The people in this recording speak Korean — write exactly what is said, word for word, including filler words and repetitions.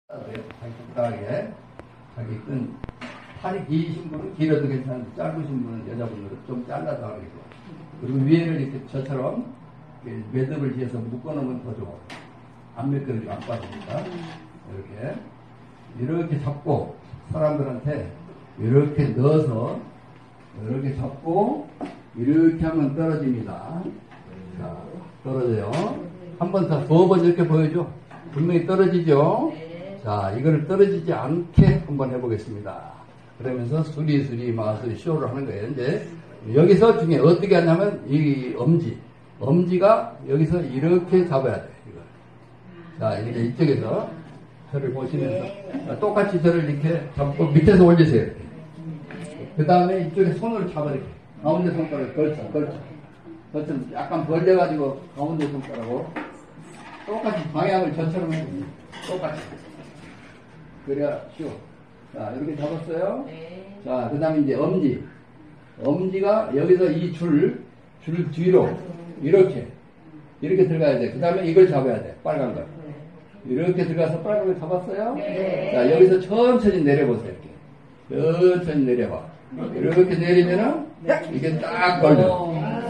적당하게 자기 끈 팔이 기신 분은 길어도 괜찮은데 짧으신 분은 여자분들은 좀 잘라서 하는 게 좋아. 그리고 위에를 이렇게 저처럼 매듭을 지어서 묶어놓으면 더 좋아. 안 미끄러지고 안 빠지니까. 이렇게 이렇게 잡고 사람들한테 이렇게 넣어서 이렇게 잡고 이렇게 하면 떨어집니다. 자, 떨어져요. 한 번 더, 두 번 이렇게 보여줘. 분명히 떨어지죠? 자, 이거를 떨어지지 않게 한번 해보겠습니다. 그러면서 수리수리 마수리 쇼를 하는 거예요. 이제 여기서 중에 어떻게 하냐면 이 엄지, 엄지가 여기서 이렇게 잡아야 돼. 이거. 자, 이제 이쪽에서 저를 보시면서 자, 똑같이 저를 이렇게 잡고 밑에서 올리세요. 이렇게. 그 다음에 이쪽에 손으로 잡아 이렇게 가운데 손가락을 걸쳐, 걸쳐. 걸쳐 약간 벌려가지고 가운데 손가락으로 똑같이 방향을 저처럼 해야 됩니다. 똑같이. 그래야 쉬워. 자, 이렇게 잡았어요. 네. 자, 그 다음에 이제 엄지. 엄지가 여기서 이 줄, 줄 뒤로, 이렇게, 이렇게 들어가야 돼. 그 다음에 이걸 잡아야 돼. 빨간 걸. 이렇게 들어가서 빨간 걸 잡았어요. 네. 자, 여기서 천천히 내려보세요. 이렇게. 천천히 내려봐. 이렇게 내리면은, 이게 딱 걸려.